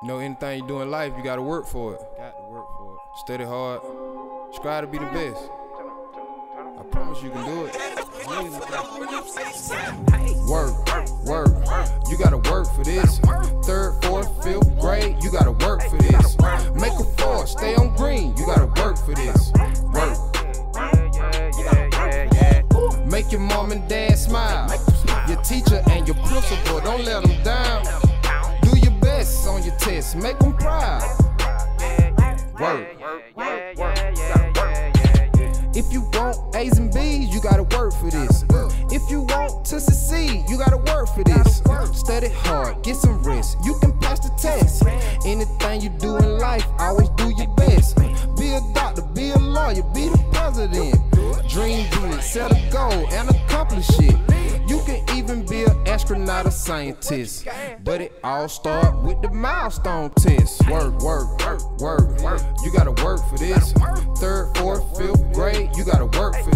You know, anything you do in life, you gotta work for it. Got to work for it. Study hard. Strive to be the best. I promise you can do it. Work. You gotta work for this. 3rd, 4th, 5th grade, you gotta work for this. Make a force, stay on green, you gotta work for this. Work. Make your mom and dad smile. Your teacher and your principal, don't let them down. Do your best on your test, make them proud. Work. If you want A's and B's, you gotta work for this. If you want to succeed, you gotta work for this. Study hard, get some rest, you can pass the test. Anything you do in life, always do your best. Be a doctor, be a lawyer, be the president. Dream big, set a goal and accomplish it. You can even be an astronaut or scientist, but it all starts with the milestone test. Work. You gotta work for this. 3rd, 4th, 5th grade, you gotta work for